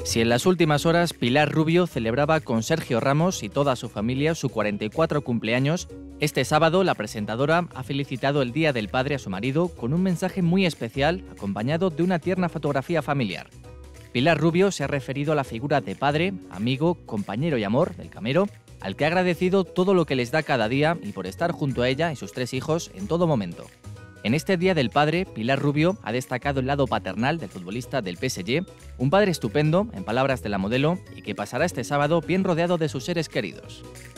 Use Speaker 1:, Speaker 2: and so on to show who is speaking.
Speaker 1: Si en las últimas horas Pilar Rubio celebraba con Sergio Ramos y toda su familia su 44 cumpleaños, este sábado la presentadora ha felicitado el Día del Padre a su marido con un mensaje muy especial acompañado de una tierna fotografía familiar. Pilar Rubio se ha referido a la figura de padre, amigo, compañero y amor del Camero, al que ha agradecido todo lo que les da cada día y por estar junto a ella y sus 3 hijos en todo momento. En este Día del Padre, Pilar Rubio ha destacado el lado paternal del futbolista del PSG, un padre estupendo, en palabras de la modelo, y que pasará este sábado bien rodeado de sus seres queridos.